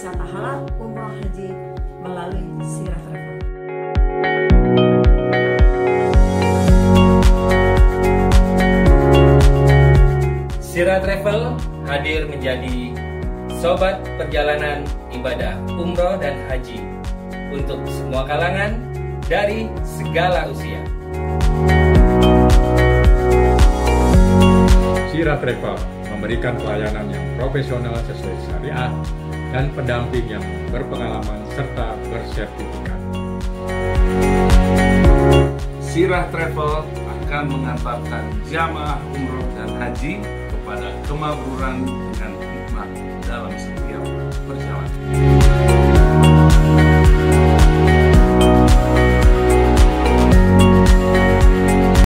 wisata halal umroh haji melalui Sirah Travel. Sirah Travel hadir menjadi sobat perjalanan ibadah umroh dan haji untuk semua kalangan dari segala usia. Sirah Travel memberikan pelayanan yang profesional sesuai syariah dan pendamping yang berpengalaman serta bersertifikat. Sirah Travel akan mengantarkan jamaah umroh dan haji kepada kemakmuran dengan